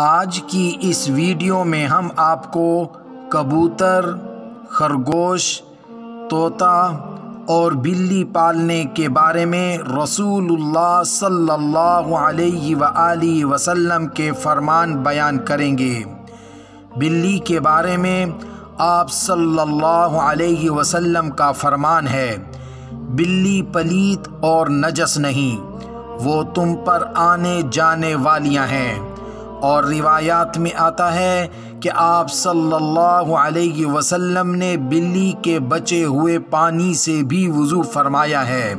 آج کی اس ویڈیو میں ہم آپ کو کبوتر، خرگوش، طوطا اور بلی پالنے کے بارے میں رسول اللہ صلی اللہ علیہ وآلہ وسلم کے فرمان بیان کریں گے۔ بلی کے بارے میں آپ صلی اللہ علیہ وسلم کا فرمان ہے، بلی پلیت اور نجس نہیں، وہ تم پر آنے جانے والیاں ہیں۔ اور روایات میں آتا ہے کہ آپ صلی اللہ علیہ وسلم نے بلی کے بچے ہوئے پانی سے بھی وضو فرمایا ہے۔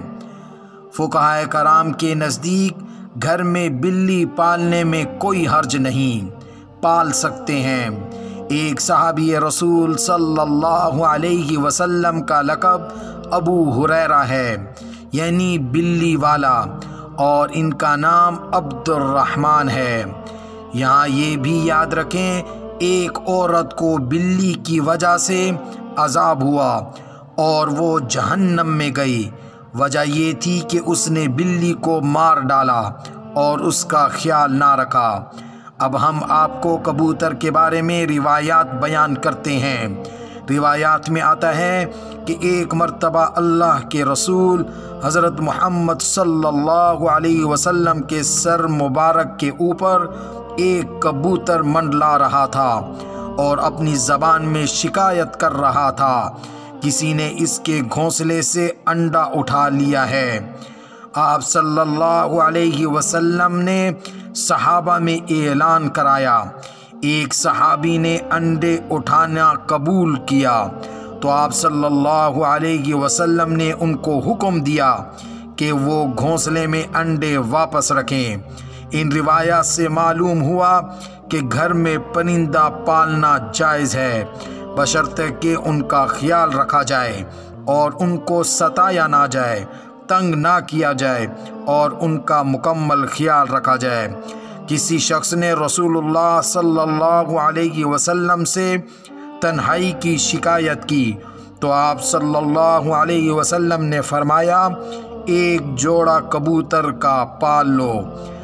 فقہائے کرام کے نزدیک گھر میں بلی پالنے میں کوئی حرج نہیں، پال سکتے ہیں۔ ایک صحابی رسول صلی اللہ علیہ وسلم کا لقب ابو ہریرہ ہے، یعنی بلی والا، اور ان کا نام عبد الرحمن ہے۔ یہاں یہ بھی یاد رکھیں، ایک عورت کو بلی کی وجہ سے عذاب ہوا اور وہ جہنم میں گئی۔ وجہ یہ تھی کہ اس نے بلی کو مار ڈالا اور اس کا خیال نہ رکھا۔ اب ہم آپ کو کبوتر کے بارے میں روایات بیان کرتے ہیں۔ روایات میں آتا ہے کہ ایک مرتبہ اللہ کے رسول حضرت محمد صلی اللہ علیہ وسلم کے سر مبارک کے اوپر ایک کبوتر منڈلا رہا تھا اور اپنی زبان میں شکایت کر رہا تھا، کسی نے اس کے گھونسلے سے انڈا اٹھا لیا ہے۔ آپ صلی اللہ علیہ وسلم نے صحابہ میں اعلان کرایا۔ ایک صحابی نے انڈے اٹھانا قبول کیا تو آپ صلی اللہ علیہ وسلم نے ان کو حکم دیا کہ وہ گھونسلے میں انڈے واپس رکھیں۔ ان روایات سے معلوم ہوا کہ گھر میں پرندہ پالنا جائز ہے، بشرطے کہ ان کا خیال رکھا جائے اور ان کو ستایا نہ جائے، تنگ نہ کیا جائے اور ان کا مکمل خیال رکھا جائے۔ کسی شخص نے رسول اللہ صلی اللہ علیہ وسلم سے تنہائی کی شکایت کی تو آپ صلی اللہ علیہ وسلم نے فرمایا، ایک جوڑا کبوتر کا پال لو۔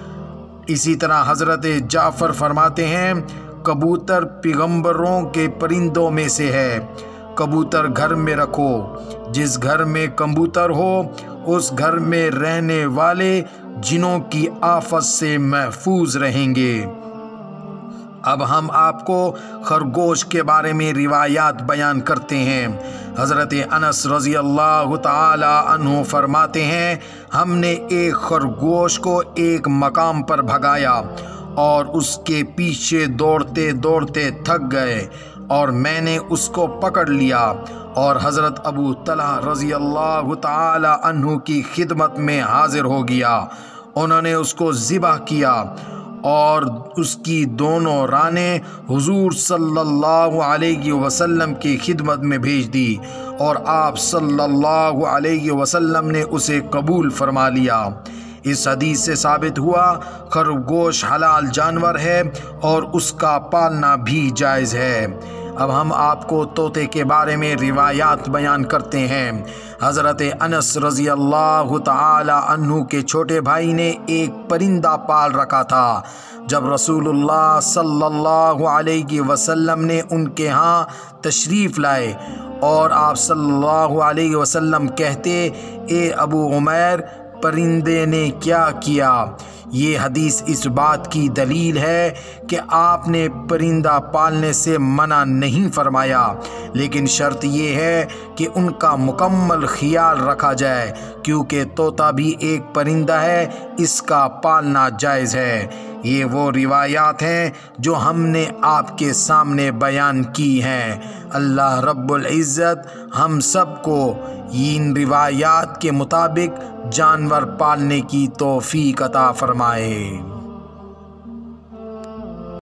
اسی طرح حضرت جعفر فرماتے ہیں، کبوتر پیغمبروں کے پرندوں میں سے ہے، کبوتر گھر میں رکھو، جس گھر میں کبوتر ہو اس گھر میں رہنے والے جنوں کی آفت سے محفوظ رہیں گے۔ اب ہم آپ کو خرگوش کے بارے میں روایات بیان کرتے ہیں۔ حضرت انس رضی اللہ تعالی عنہ فرماتے ہیں، ہم نے ایک خرگوش کو ایک مقام پر بھگایا اور اس کے پیچھے دوڑتے دوڑتے تھک گئے اور میں نے اس کو پکڑ لیا اور حضرت ابو طلحہ رضی اللہ تعالی عنہ کی خدمت میں حاضر ہو گیا۔ انہوں نے اس کو ذبح کیا اور اس کی دونوں رانیں حضور صلی اللہ علیہ وسلم کی خدمت میں بھیج دی اور آپ صلی اللہ علیہ وسلم نے اسے قبول فرما لیا۔ اس حدیث سے ثابت ہوا خرگوش حلال جانور ہے اور اس کا پالنا بھی جائز ہے۔ اب ہم آپ کو طوطے کے بارے میں روایات بیان کرتے ہیں۔ حضرت انس رضی اللہ تعالی عنہ کے چھوٹے بھائی نے ایک پرندہ پال رکھا تھا۔ جب رسول اللہ صلی اللہ علیہ وسلم نے ان کے ہاں تشریف لائے اور آپ صلی اللہ علیہ وسلم کہتے، اے ابو عمیر، پرندے نے کیا کیا؟ یہ حدیث اس بات کی دلیل ہے کہ آپ نے پرندہ پالنے سے منع نہیں فرمایا، لیکن شرط یہ ہے کہ ان کا مکمل خیال رکھا جائے، کیونکہ طوطا بھی ایک پرندہ ہے، اس کا پالنا جائز ہے۔ یہ وہ روایات ہیں جو ہم نے آپ کے سامنے بیان کی ہیں۔ اللہ رب العزت ہم سب کو ان روایات کے مطابق جانور پالنے کی توفیق عطا فرمائے۔